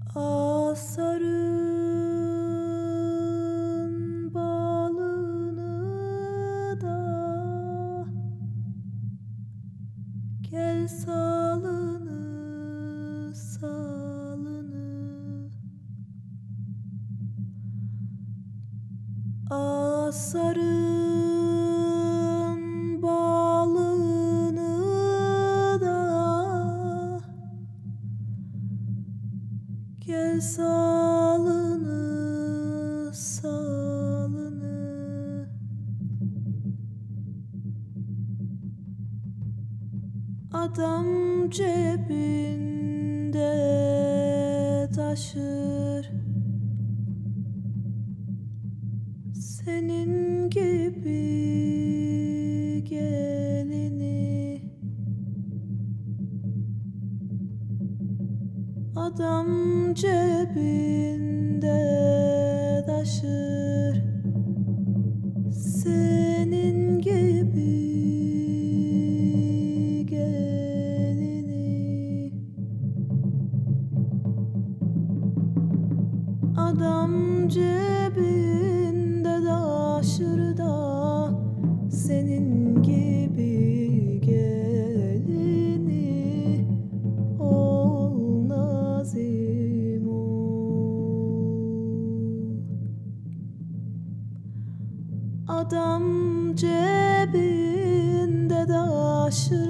Asarın balını da gel salını salını. Asarın balını da gel salını salını. Adam cebinde taşır senin gibi gelini. Adam cebinde taşır senin gibi gelini. Adam cebinde taşır da senin gibi gelini. Ol nazim ol. Adam cebinde taşır